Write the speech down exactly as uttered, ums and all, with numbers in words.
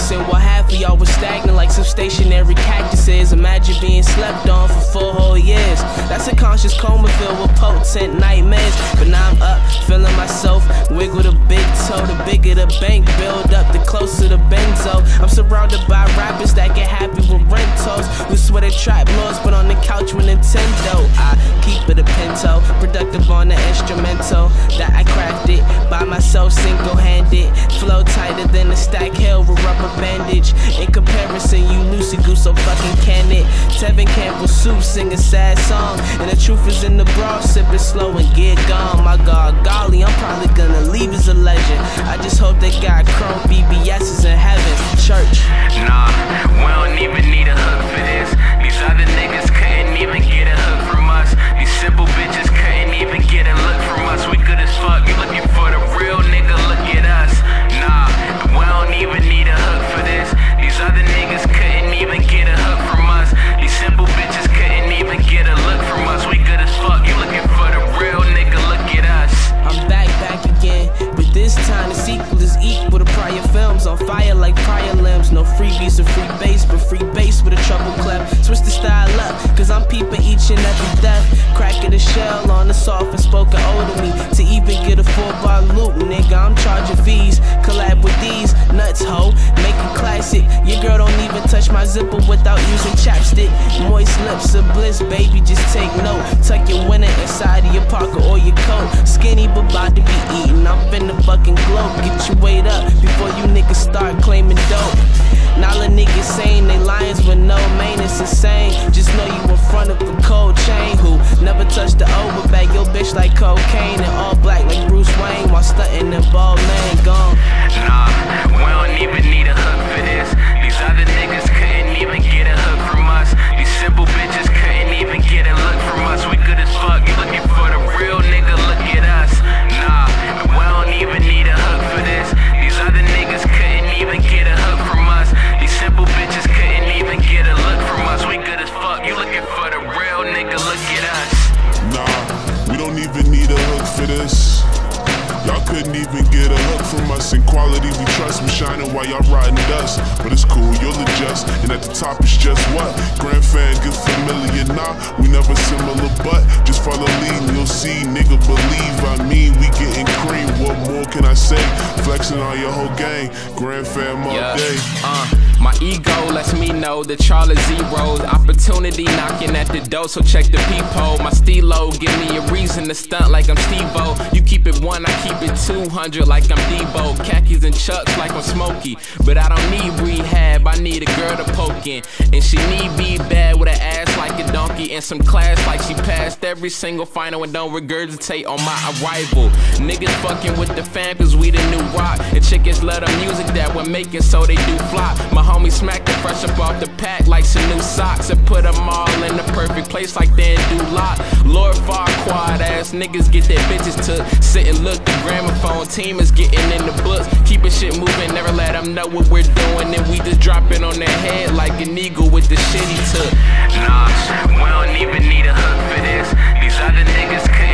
progressing while half of y'all was stagnant like some stationary cactuses. Imagine being slept on for four whole years. That's a conscious coma filled with potent nightmares. But now I'm up, feeling myself, wiggle the big toe. The bigger the bank build up, the closer the benzo. I'm surrounded by rappers that get happy with rentals, who swear they trap lords but on the couch with Nintendo. I keep it a pinto, productive on the instrumental that I crafted by myself single-handed. Flow tighter than a stack hill with rubber bandage. In comparison, you loosey goose, so fucking can it. Tevin Campbell Soup sing a sad song, and the truth is in the broth, sip it slow and get gone. My God, golly, I'm probably gonna leave as a legend. I just hope they got chrome B B S's in heaven. Church. Nah, we don't even need a hook for this. These other niggas couldn't even get a hook from us. These simple bitches couldn't even get a look from us. We good as fuck, you looking for the real nigga, look at us. Nah, we don't even need a hook for this. These other niggas couldn't even get a hook from us. These simple bitches couldn't even get a look from us. We good as fuck, you looking for the real nigga, look at us. I'm back, back again, but this time the sequel is equal to prior films. On fire like prior limbs. No freebies or free bass, but free bass with a treble clef. Switch the style up, cause I'm peeping each and every death. Cracking the shell on the soft and spoken old to me. To even get a four bar loop, nigga, I'm charging fees. Collab with these nuts, ho, make a classic. Your girl don't even touch my zipper without using chapstick. Moist lips of bliss, baby, just take note. Tuck your winner inside of your pocket or your coat. Skinny but about to be eating, I'm finna fucking glow. Get your weight up before you niggas start claiming dope. Now the niggas saying they lions with no mane, it's insane. Just know you in front of a cold chain who never touched the O, but bag your bitch like cocaine. And all black like Bruce Wayne while stunting in ball lane gone. Nah, we don't even need a hook for this. These other niggas couldn't even get a hook from us. These simple bitches couldn't even get a look from us. We good as fuck, you looking for the real nigga, look at us. Nah, we don't even need a hook for this. These other niggas couldn't even get a hook from us. These simple bitches couldn't even get a look from us. We good as fuck, you looking for the real nigga, look at us. Nah, we don't even need a hook for this. Y'all couldn't even get a hook from us. In quality we trust, we shining while y'all riding dust. But it's cool, you'll adjust, and at the top it's just what? Grand fan, get familiar, nah, we never similar, but just follow lead and you'll see, nigga, believe, I mean, we getting cream, what more can I say? Flexing on your whole gang, grand fam all yeah. day. Uh. My ego lets me know that Charlie zeros. Opportunity knocking at the door, so check the peephole. My stilo give me a reason to stunt like I'm Steve-O. You keep it one, I keep it two hundred like I'm Debo. Khakis and chucks like I'm Smokey. But I don't need rehab, I need a girl to poke in. And she need me bad with an ass like a donkey. And some class like she passed every single final and don't regurgitate on my arrival. Niggas fucking with the fam cause we the new rock. And chickens love the music that we're making so they do flop. My homie smacked it fresh up off the pack like some new socks and put them all in the perfect place like they do lot. Lord Farquaad ass niggas get their bitches took. Sit and look, the gramophone team is getting in the books. Keeping shit moving, never let them know what we're doing. And we just drop it on their head like an eagle with the shit he took. Nah, we don't even need a hook for this. These other niggas could